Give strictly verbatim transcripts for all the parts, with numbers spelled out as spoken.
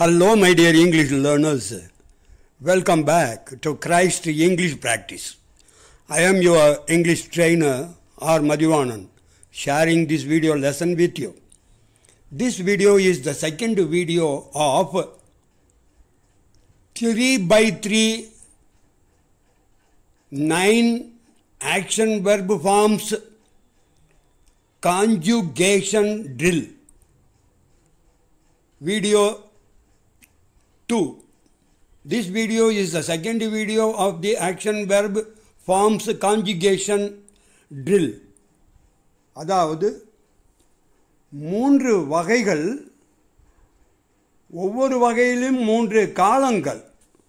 Hello, my dear English learners. Welcome back to Christ English Practice. I am your English trainer, R. Madhivanan, sharing this video lesson with you. This video is the second video of three by three nine action verb forms conjugation drill. Video two. This video is the second video of the action verb forms conjugation drill. அதாவது மூன்று வகைகள், ஒவ்வொரு வகையிலும் மூன்று காலங்கள்,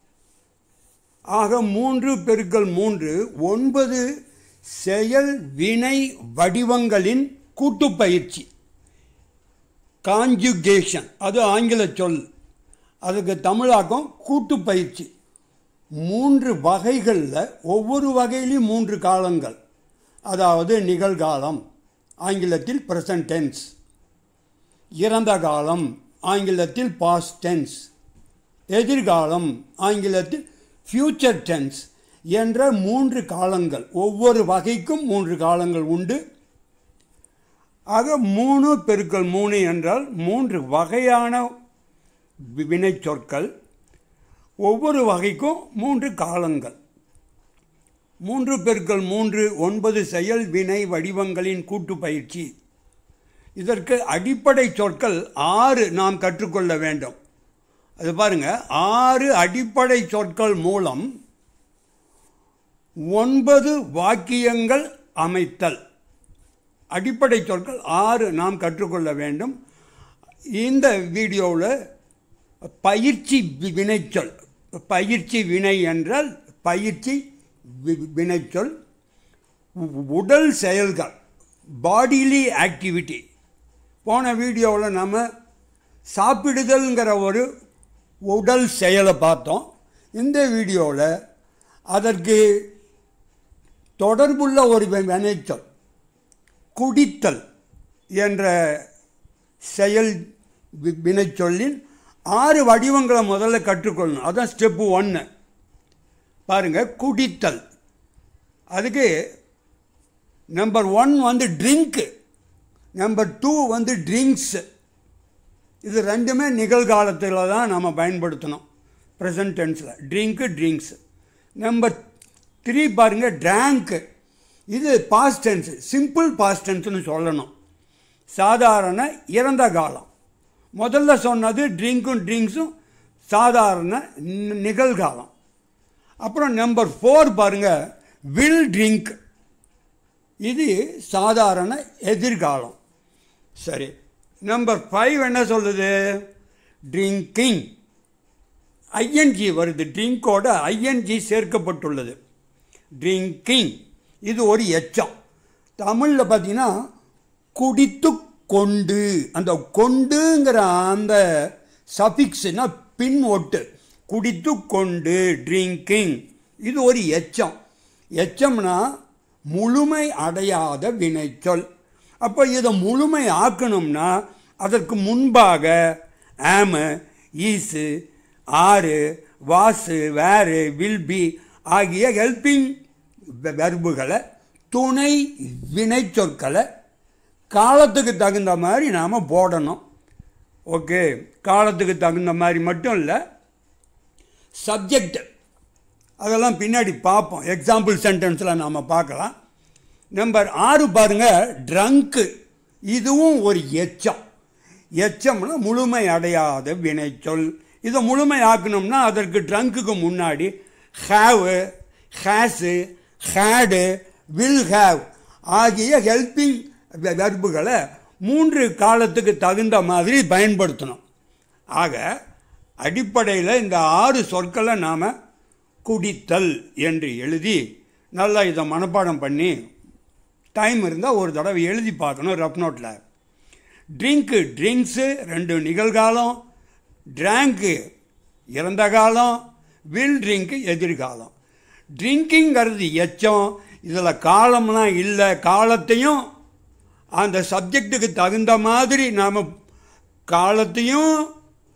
ஆக மூன்று பெருக்கல் மூன்று ஒன்பது செயல் வினை வடிவங்களின் கூட்டுப்பயிற்சி. கான்ஜுகேஷன் அது ஆங்கில சொல், அதுக்கு தமிழாக்கம் கூட்டுப்பயிற்சி. மூன்று வகைகளில் ஒவ்வொரு வகையிலும் மூன்று காலங்கள், அதாவது நிகழ்காலம் ஆங்கிலத்தில் ப்ரெசன்ட் டென்ஸ், இறந்த காலம் ஆங்கிலத்தில் பாஸ்ட் டென்ஸ், எதிர்காலம் ஆங்கிலத்தில் ஃபியூச்சர் டென்ஸ் என்ற மூன்று காலங்கள். ஒவ்வொரு வகைக்கும் மூன்று காலங்கள் உண்டு. ஆக மூணு பெருக்கல் மூணு என்றால் மூன்று வகையான வினை சொற்கள், ஒவ்வொரு வகைக்கும் மூன்று காலங்கள். மூன்று பெருக்கல் மூன்று ஒன்பது செயல் வினை வடிவங்களின் கூட்டு பயிற்சி. இதற்கு அடிப்படை சொற்கள் ஆறு நாம் கற்றுக்கொள்ள வேண்டும். அது பாருங்க, ஆறு அடிப்படை சொற்கள் மூலம் ஒன்பது வாக்கியங்கள் அமைத்தல். அடிப்படை சொற்கள் ஆறு நாம் கற்றுக்கொள்ள வேண்டும். இந்த வீடியோவில் பயிற்சி வினைச்சொல், பயிற்சி வினை என்றால் பயிற்சி வினைச்சொல், உடல் செயல்கள், பாடிலி ஆக்டிவிட்டி. போன வீடியோவில் நம்ம சாப்பிடுதல்ங்கிற ஒரு உடல் செயலை பார்த்தோம். இந்த வீடியோவில் அதற்கு தொடர்புள்ள ஒரு வினைச்சொல் குடித்தல் என்ற செயல் வினைச்சொல்லின் ஆறு வடிவங்களை முதல்ல கற்றுக்கொள்ளணும். அதுதான் ஸ்டெப்பு ஒன்று. பாருங்கள், குடித்தல். அதுக்கு நம்பர் ஒன் வந்து ட்ரிங்க்கு, நம்பர் டூ வந்து ட்ரிங்க்ஸு. இது ரெண்டுமே நிகழ்காலத்தில் தான் நம்ம பயன்படுத்தணும், ப்ரெசன்ட் டென்ஸில். Drink, drinks. நம்பர் த்ரீ பாருங்கள், ட்ராங்க்கு. இது பாஸ்ட் டென்ஸு, சிம்பிள் பாஸ்ட் டென்ஸ்னு சொல்லணும், சாதாரண இறந்த காலம். முதல்ல சொன்னது ட்ரிங்க்கும் ட்ரிங்க்ஸும் சாதாரண நிகழ்காலம். அப்புறம் நம்பர் ஃபோர் பாருங்கள், வில் ட்ரிங்க். இது சாதாரண எதிர்காலம். சரி, நம்பர் ஃபைவ் என்ன சொல்லுது? ட்ரிங்கிங். ஐஎன்ஜி வருது, ட்ரிங்கோட ஐஎன்ஜி சேர்க்கப்பட்டுள்ளது. ட்ரிங்கிங் இது ஒரு எச்சம். தமிழில் பார்த்தீங்கன்னா குடித்து கொண்டு, அந்த கொண்டுங்கிற அந்த சஃபிக்ஸ்னா பின் ஒட்டு, குடித்து கொண்டு, ட்ரிங்கிங். இது ஒரு எச்சம். எச்சம்னா முழுமை அடையாத வினைச்சொல். அப்போ இதை முழுமை ஆக்கணும்னா அதற்கு முன்பாக ஆமு, ஈஸு, are, was, were, will be ஆகிய ஹெல்பிங் வெர்புகளை, துணை வினைச்சொற்களை காலத்துக்கு தகுந்த மாதிரி நாம் போடணும். ஓகே, காலத்துக்கு தகுந்த மாதிரி மட்டும் இல்லை, சப்ஜெக்ட் அதெல்லாம் பின்னாடி பார்ப்போம், எக்ஸாம்பிள் சென்டென்ஸில் நாம் பார்க்கலாம். நம்பர் ஆறு பாருங்கள், ட்ரங்க்கு. இதுவும் ஒரு எச்சம். எச்சம்னா முழுமை அடையாத வினைச்சொல். இதை முழுமை ஆக்கணும்னா அதற்கு ட்ரங்க்குக்கு முன்னாடி have, has, had, will have ஆகிய ஹெல்பிங் வெர்புகளை மூன்று காலத்துக்கு தகுந்த மாதிரி பயன்படுத்தணும். ஆக அடிப்படையில் இந்த ஆறு சொற்களை நாம் குடித்தல் என்று எழுதி நல்லா இதை மனப்பாடம் பண்ணி டைம் இருந்தால் ஒரு தடவை எழுதி பார்க்கணும் ரஃப் நோட்டில். ட்ரிங்க்கு, ட்ரிங்க்ஸு ரெண்டு நிகழ்காலம், ட்ராங்க்கு இறந்த காலம், வில் ட்ரிங்க்கு எதிர்காலம். ட்ரிங்கிங்கிறது எச்சம். இதில் காலம்லாம் இல்லை, காலத்தையும் அந்த சப்ஜெக்டுக்கு தகுந்த மாதிரி நாம் காலத்தையும்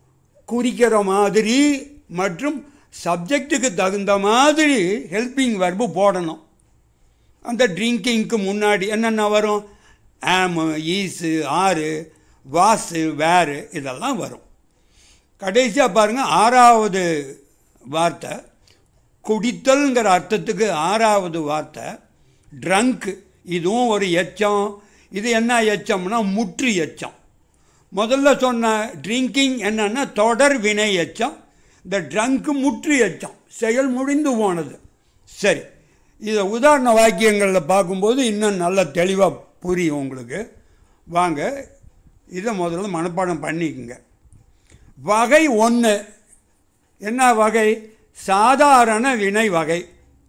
குறிக்கிற மாதிரி மற்றும் சப்ஜெக்ட்டுக்கு தகுந்த மாதிரி ஹெல்பிங் வெர்பு போடணும். அந்த ட்ரிங்கிங்க்கு முன்னாடி என்னென்ன வரும்? ஆமு, ஈஸு, ஆறு, வாஸு, வேறு இதெல்லாம் வரும். கடைசியாக பாருங்கள், ஆறாவது வார்த்தை குடித்தல்ங்கிற அர்த்தத்துக்கு ஆறாவது வார்த்தை ட்ரங்க். இதுவும் ஒரு எச்சம். இது என்ன எச்சம்னா முற்று எச்சம். முதல்ல சொன்ன ட்ரிங்கிங் என்னன்னா தொடர் வினை எச்சம். இந்த ட்ரங்க்கு முற்று எச்சம், செயல் முடிந்து போனது. சரி, இதை உதாரண வாக்கியங்களில் பார்க்கும்போது இன்னும் நல்ல தெளிவாக புரியும் உங்களுக்கு. வாங்க இதை முதல்ல மனப்பாடம் பண்ணிக்கோங்க. வகை ஒன்று என்ன வகை? சாதாரண வினை வகை,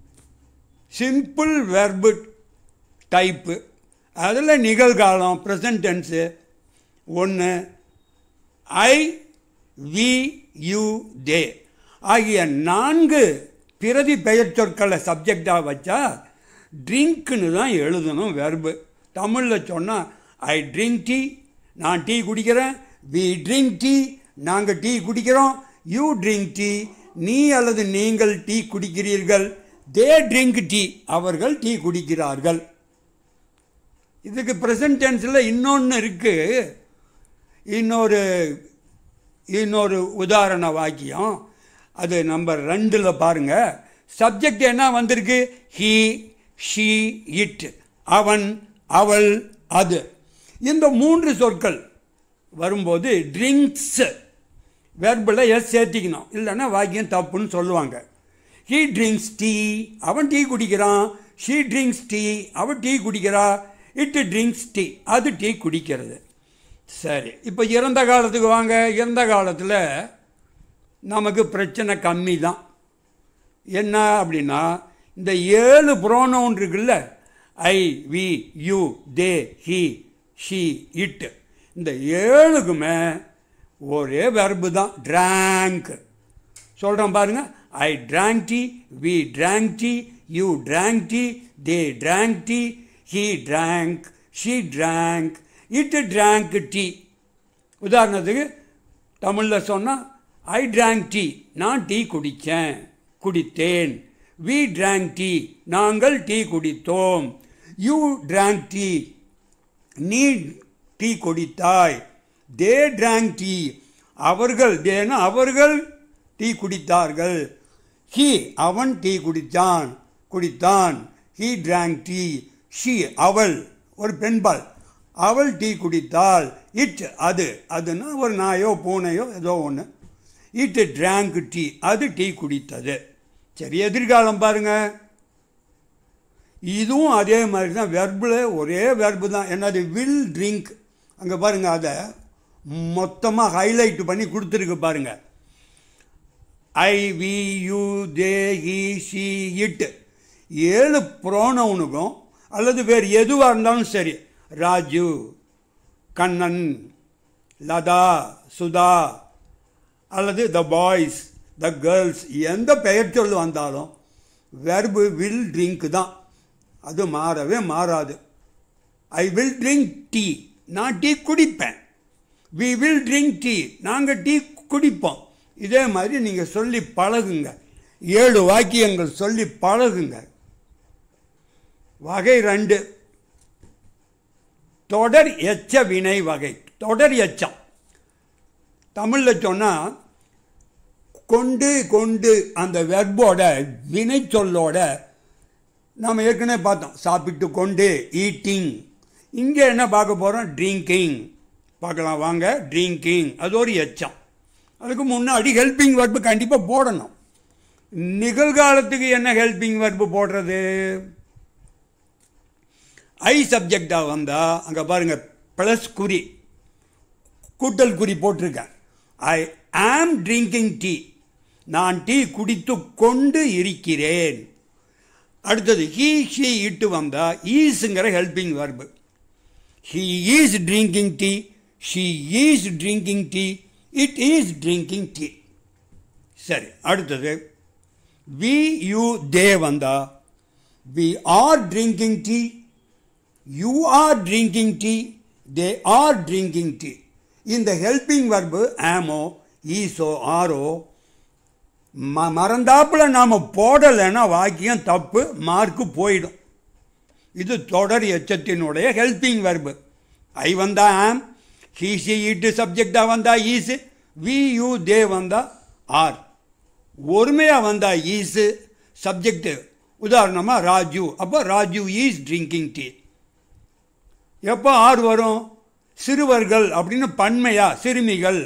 சிம்பிள் வெர்பு டைப்பு. அதில் நிகழ்காலம் ப்ரெசன்ட் டென்ஸு ஒன்று. ஐ, வி, யூ, தே ஆகிய நான்கு பிரதி பெயர் சொற்களை சப்ஜெக்டாக வச்சா ட்ரிங்க்னு தான் எழுதணும் வெர்பு. தமிழில் சொன்னால் ஐ ட்ரிங்க் டீ, நான் டீ குடிக்கிறேன். வி ட்ரிங்க் டீ, நாங்கள் டீ குடிக்கிறோம். யூ ட்ரிங்க் டீ, நீ அல்லது நீங்கள் டீ குடிக்கிறீர்கள். தே ட்ரிங்க் டீ, அவர்கள் டீ குடிக்கிறார்கள். இதுக்கு ப்ரெசன்ட் டென்ஸில் இன்னொன்று இருக்குது. இன்னொரு இன்னொரு உதாரண வாக்கியம், அது நம்பர் ரெண்டில் பாருங்கள். சப்ஜெக்ட் என்ன வந்திருக்கு? ஹீ, ஷீ, இட், அவன், அவள், அது. இந்த மூன்று சொற்கள் வரும்போது ட்ரிங்க்ஸ் வெர்பில் எஸ் சேர்த்திக்கணும், இல்லைன்னா வாக்கியம் தப்புன்னு சொல்லுவாங்க. ஹீ ட்ரிங்க்ஸ் டீ, அவன் டீ குடிக்கிறான். ஷீ ட்ரிங்க்ஸ் டீ, அவன் டீ குடிக்கிறா. இட் ட்ரிங்க்ஸ் டீ, அது டீ குடிக்கிறது. சரி, இப்போ இறந்த காலத்துக்கு வாங்க. இறந்த காலத்தில் நமக்கு பிரச்சனை கம்மி தான். என்ன அப்படின்னா, இந்த ஏழு ப்ரோனவுன் இருக்குல்ல, I, we, you, they, he, she, it, இந்த ஏழுக்குமே ஒரே வெர்பு தான், ட்ராங்க். சொல்கிறோம் பாருங்க. I drank tea, we drank tea, you drank tea, they drank tea, he drank, she drank, it drank tea. உதாரணத்துக்கு தமிழில் சொன்னால் ஐ ட்ராங்க் டீ, நான் டீ குடித்தேன், குடித்தேன். வி ட்ராங்க் டீ, நாங்கள் டீ குடித்தோம். யூ ட்ராங்க் டீ, நீ டீ குடித்தாய். தே ட்ராங்க் டீ, அவர்கள், தேனா அவர்கள் டீ குடித்தார்கள். ஹி, அவன் டீ குடித்தான், குடித்தான். He drank tea. ஷி, அவள், ஒரு பெண்பால், அவள் டீ குடித்தாள். இட், அது, அதுன்னா ஒரு நாயோ பூனையோ ஏதோ ஒன்று. இட் ட்ராங்க் டீ, அது டீ குடித்தது. சரி, எதிர்காலம் பாருங்க. இதுவும் அதே மாதிரி தான், வெர்பில் ஒரே வெர்பு தான். என்னது? Will drink. அங்கே பாருங்கள், அதை மொத்தமாக ஹைலைட் பண்ணி கொடுத்துருக்கு பாருங்க. I, we, you, they, he, she, it, ஏழு ப்ரோனவுனுக்கும் அல்லது வேறு எதுவாக இருந்தாலும் சரி, ராஜு, கண்ணன், லதா, சுதா அல்லது த பாய்ஸ், த கேர்ள்ஸ், எந்த பெயர் சொல் வந்தாலும் வெர்பு வில் ட்ரிங்க் தான். அது மாறவே மாறாது. ஐ வில் ட்ரிங்க் டீ, நான் டீ குடிப்பேன். வி வில் ட்ரிங்க் டீ, நாங்கள் டீ குடிப்போம். இதே மாதிரி நீங்கள் சொல்லி பழகுங்க. ஏழு வாக்கியங்கள் சொல்லி பழகுங்க. வகை ரெண்டு, தொடர் எச்ச வினை வகை. தொடர் எச்சம் தமிழில் சொன்னால் கொண்டு கொண்டு அந்த வெர்போட வினை சொல்லோட நாம் ஏற்கனவே பார்த்தோம். சாப்பிட்டு கொண்டு, ஈட்டிங். இங்கே என்ன பார்க்க போகிறோம்? ட்ரிங்கிங் பார்க்கலாம் வாங்க. ட்ரிங்கிங் அது ஒரு எச்சம். அதுக்கு முன்னாடி ஹெல்பிங் வெர்பு கண்டிப்பாக போடணும். நிகழ்காலத்துக்கு என்ன ஹெல்பிங் வெர்பு போடுறது? ஐ சப்ஜெக்டாக வந்தால் அங்கே பாருங்கள், ப்ளஸ் குறி, கூட்டல் குறி போட்டிருக்கேன். ஐ ஆம் ட்ரிங்கிங் டீ, நான் டீ குடித்து கொண்டு இருக்கிறேன். அடுத்தது ஹீ, ஷீ, இட்டு வந்தால் ஈஸுங்கிற helping verb. He is drinking tea, she is drinking tea, it is drinking tea. சரி, அடுத்தது வி, யூ, தே வந்தால் we are drinking tea, you are drinking tea, they are drinking tea. இந்த helping verb ஆமோ ஈஸோ ஆரோ ம மறந்தாப்பில் நாம் போடலைன்னா வாக்கியம் தப்பு, மார்க்கு போயிடும். இது தொடர் எச்சத்தினுடைய ஹெல்பிங் வெர்பு. ஐ வந்தா ஆம், ஹீ சி இட்டு சப்ஜெக்டாக வந்தா ஈஸு, வி யூ தே வந்தா ஆர். ஒருமையாக வந்தா ஈஸு சப்ஜெக்டு. உதாரணமாக ராஜு, அப்போ ராஜு ஈஸ் ட்ரிங்கிங் டீ. எப்போ ஆர் வரும்? சிறுவர்கள் அப்படின்னு பன்மையா, சிறுமிகள்,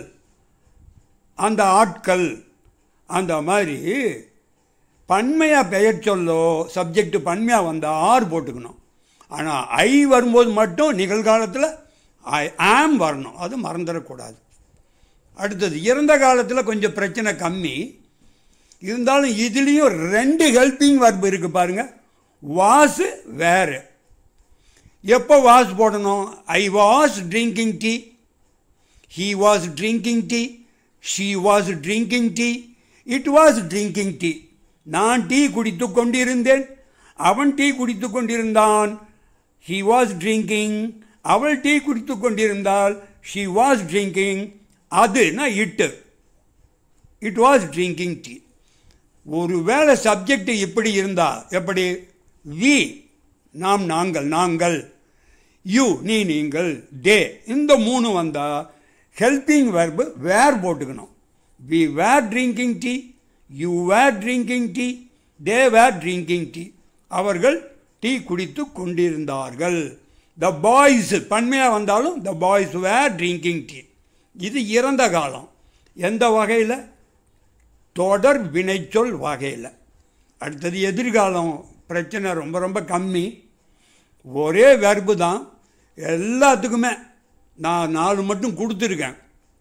அந்த ஆட்கள், அந்த மாதிரி பன்மையாக பெயர் சொல்லோ சப்ஜெக்டு பன்மையாக வந்தால் ஆர் போட்டுக்கணும். ஆனால் ஐ வரும்போது மட்டும் நிகழ்காலத்தில் ஐ ஆம் வரணும், அது மறந்துடக்கூடாது. அடுத்தது இறந்த காலத்தில் கொஞ்சம் பிரச்சனை கம்மி இருந்தாலும் இதுலேயும் ரெண்டு ஹெல்பிங் வர்பு இருக்குது பாருங்கள். வாஸ் வேறு. எப்போ வாஸ் போடணும்? I was drinking tea, he was drinking tea, she was drinking tea, it was drinking tea. நான் டீ குடித்து கொண்டிருந்தேன், அவன் டீ குடித்து கொண்டிருந்தான், ஹீ வாஸ் ட்ரிங்கிங். அவள் டீ குடித்து கொண்டிருந்தாள், ஷீ வாஸ் ட்ரிங்கிங். அதுனா இட்டு, இட் வாஸ் ட்ரிங்கிங் டீ. ஒரு வேளை சப்ஜெக்ட் இப்படி இருந்தால் எப்படி? வி நாம் நாங்கள், நாங்கள், யூ நீ நீங்கள், தே இந்த மூணு வந்தால் ஹெல்பிங் வெர்பு வேர் போட்டுக்கணும். We were drinking tea, you were drinking tea, they were drinking tea. அவர்கள் டீ குடித்து கொண்டிருந்தார்கள். த பாய்ஸ் பன்மையாக வந்தாலும் the boys were drinking tea. இது இறந்த காலம். எந்த வகையில்? தொடர் வினைச்சொல் வகையில். அடுத்தது எதிர்காலம். பிரச்சனை ரொம்ப ரொம்ப கம்மி. ஒரே வெர்பு தான் எல்லாத்துக்குமே. நான் நாலு மட்டும் கொடுத்துருக்கேன்.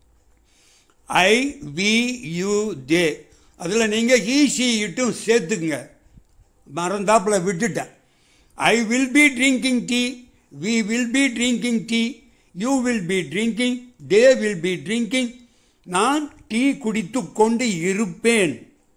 I, we, you, they. அதில் நீங்கள் ஹீ ஷீ இட்டும் சேர்த்துக்குங்க, மறந்தாப்பில் விட்டுட்டேன். I will be drinking tea, we will be drinking tea, you will be drinking, they will be drinking. நான் டீ குடித்து கொண்டு இருப்பேன்.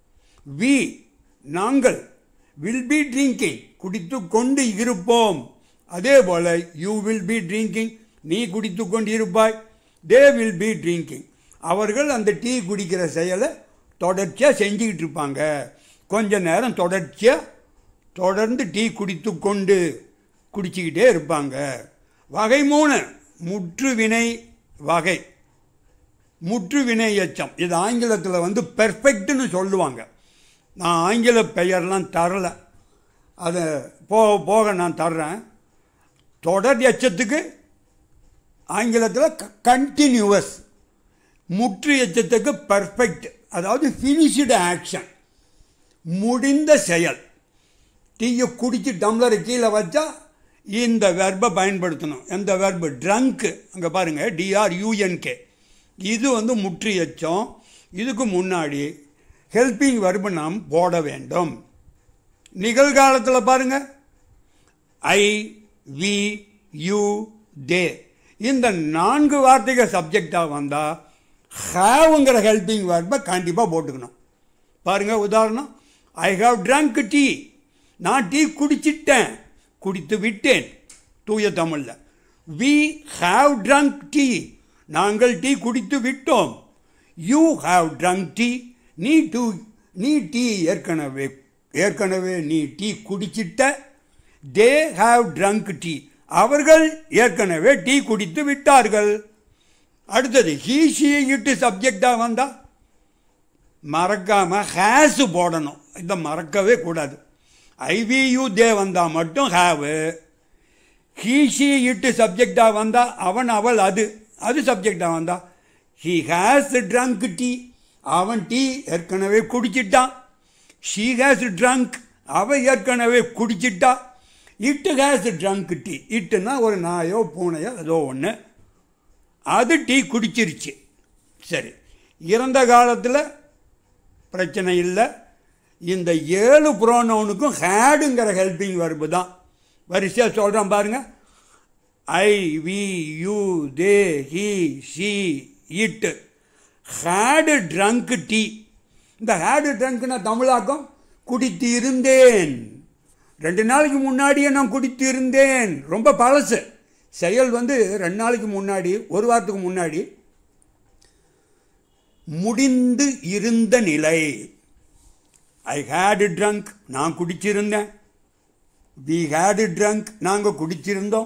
வி நாங்கள், வில் பி ட்ரிங்கிங் குடித்து கொண்டு இருப்போம். அதே போல் யூ வில் பி ட்ரிங்கிங் நீ குடித்து கொண்டு இருப்பாய். தே வில் பி ட்ரிங்கிங் அவர்கள் அந்த டீ குடிக்கிற செயலை தொடர்ச்சியாக செஞ்சுக்கிட்டு இருப்பாங்க. கொஞ்ச நேரம் தொடர்ச்சியாக தொடர்ந்து டீ குடித்து கொண்டு குடிச்சிக்கிட்டே இருப்பாங்க. வகை மூணு முற்று வினை வகை. முற்று வினை எச்சம் இது ஆங்கிலத்தில் வந்து பெர்ஃபெக்ட்னு சொல்லுவாங்க. நான் ஆங்கில பெயர்லாம் தரலை, அதை போக போக நான் தர்றேன். தொடர் எச்சத்துக்கு ஆங்கிலத்தில் கண்டினியூவஸ், முற்று எச்சத்துக்கு பர்ஃபெக்ட், அதாவது ஃபினிஷ்டு ஆக்ஷன், முடிந்த செயல். டீயை குடித்து டம்ளரை கீழே வச்சா இந்த வெர்பை பயன்படுத்தணும். எந்த வெர்பு? ட்ரங்க்கு. அங்கே பாருங்கள், டிஆர்யூஎன்கே. இது வந்து முற்று எச்சம். இதுக்கு முன்னாடி ஹெல்பிங் வெர்பு நாம் போட வேண்டும். நிகழ்காலத்தில் பாருங்கள், ஐ, வி, யூ, தே. இந்த நான்கு வார்த்தைகள் சப்ஜெக்டாக வந்தால் ஹாவ்ங்கிற ஹெல்பிங் வெர்பை கண்டிப்பாக போட்டுக்கணும். பாருங்கள், உதாரணம், ஐ ஹாவ் ட்ரங்க் டீ. நான் டீ குடிச்சிட்டேன், குடித்து விட்டேன் தூய தமிழில். We have drunk tea. நாங்கள் டீ குடித்து விட்டோம். You have drunk tea. நீ டூ நீ டீ ஏற்கனவே ஏற்கனவே நீ டீ குடிச்சிட்ட. They have drunk tea. அவர்கள் ஏற்கனவே டீ குடித்து விட்டார்கள். அடுத்தது ஹீ ஷீ இட்டு சப்ஜெக்டாக வந்தால் மறக்காமல் ஹேஸு போடணும். இதை மறக்கவே கூடாது. ஐவியூ தே வந்தால் மட்டும் ஹாவு. ஹீ ஷீ இட்டு சப்ஜெக்டாக வந்தால் அவன் அவள் அது அது சப்ஜெக்டாக வந்தால் ஹீ ஹேஸ் ட்ரங்க் டீ. அவன் டீ ஏற்கனவே குடிச்சிட்டான். She has trunk. அவள் ஏற்கனவே குடிச்சிட்டா. இட்டு ஹேஸ் ட்ரங்க் டீ. இட்டுன்னா ஒரு நாயோ பூனையோ ஏதோ ஒன்று, அது டீ குடிச்சிருச்சு. சரி, இறந்த காலத்தில் பிரச்சனை இல்லை. இந்த ஏழு புரோனவுனுக்கும் ஹேடுங்கிற ஹெல்பிங் வெர்பு தான். வரிசையாக சொல்கிறேன் பாருங்கள். I, we, you, they, he, she, it. Had drunk tea. இந்த ஹேடு ட்ரங்க்னா தமிழாக்கம் குடித்து இருந்தேன். ரெண்டு நாளைக்கு முன்னாடியே நான் குடித்து இருந்தேன். ரொம்ப பழசு செயல் வந்து ரெண்டு நாளைக்கு முன்னாடி, ஒரு வாரத்துக்கு முன்னாடி முடிந்து இருந்த நிலை. I had drunk, நான் குடிச்சிருந்தேன். We had drunk, நாங்கள் குடிச்சிருந்தோம்.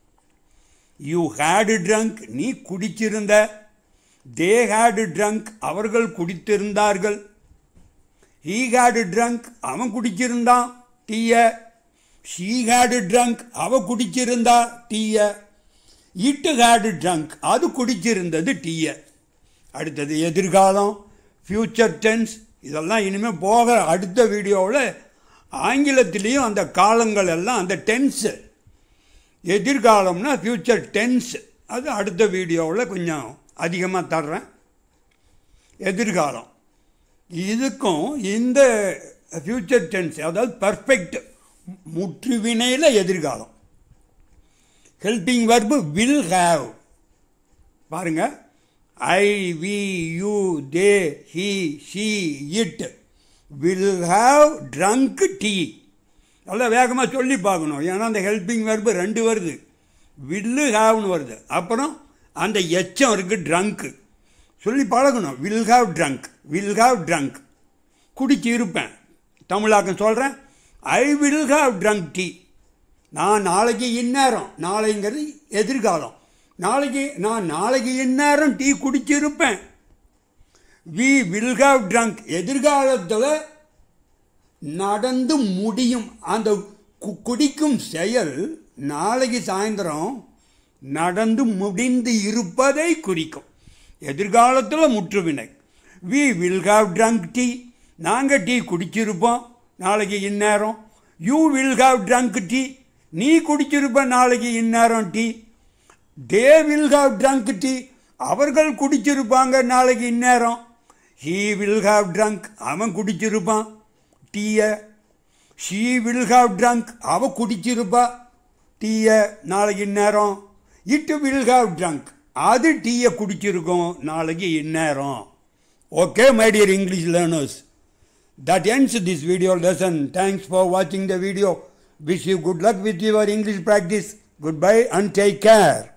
You had drunk, நீ குடிச்சிருந்த. They had drunk, அவர்கள் குடித்திருந்தார்கள். He had drunk, அவன் குடிச்சிருந்தான் டீய. She had drunk, அவ குடிச்சிருந்தா டீய. It had drunk, அது குடிச்சிருந்தது டீய. அடுத்தது எதிர்காலம், ஃபியூச்சர் டென்ஸ். இதெல்லாம் இனிமேல் போக அடுத்த வீடியோவில் ஆங்கிலத்திலையும் அந்த காலங்கள் எல்லாம் அந்த டென்ஸு. எதிர்காலம்னா ஃபியூச்சர் டென்ஸ், அது அடுத்த வீடியோவில் கொஞ்சம் அதிகமாக தர்றேன். எதிர்காலம் இதுக்கும் இந்த ஃபியூச்சர் டென்ஸ், அதாவது பர்ஃபெக்ட் முற்றுவினையில் எதிர்காலம். Helping verb will have. பாருங்க, I, we, you, they, he, she, it will have drunk tea. நல்லா வேகமாக சொல்லி பார்க்கணும், ஏன்னா அந்த ஹெல்பிங் வெர்பு ரெண்டு வருது, வில்லு ஹேவ்னு வருது, அப்புறம் அந்த எச்சம் இருக்குது ட்ரங்க்கு. சொல்லி பழகணும். Will have drunk, will have drunk. குடிச்சு இருப்பேன். தமிழாக்கம் சொல்கிறேன், I will have drunk tea. நான் நாளைக்கு இந்நேரம், நாளைங்கிறது எதிர்காலம், நாளைக்கு நான் நாளைக்கு இந்நேரம் டீ குடிச்சிருப்பேன். வி வில் ஹேவ் ட்ரங்க் எதிர்காலத்தில் நடந்து முடியும். அந்த குடிக்கும் செயல் நாளைக்கு சாயந்தரம் நடந்து முடிந்து இருப்பதை குறிக்கும். எதிர்காலத்தில் முற்றுவினை. We will have drunk tea, நாங்கள் டீ குடிச்சிருப்போம் நாளைக்கு இந்நேரம். You will have drunk tea, நீ குடிச்சிருப்ப நாளைக்கு இந்நேரம் tea. They will have drunk tea, அவர்கள் குடிச்சிருப்பாங்க நாளைக்கு இந்நேரம். ஹீ வில் ஹேவ் ட்ரங்க், அவன் குடிச்சிருப்பான் டீய. ஷீ வில் ஹேவ் ட்ரங்க், அவ குடிச்சிருப்பா டீய நாளைக்கு இந்நேரம். இட் வில் ஹேவ் ட்ரங்க், அது டீயை குடிச்சிருக்கும் நாளைக்கு இந்நேரம். Okay my dear English learners, that ends this video lesson. Thanks for watching the video. Wish you good luck with your English practice. Goodbye and take care.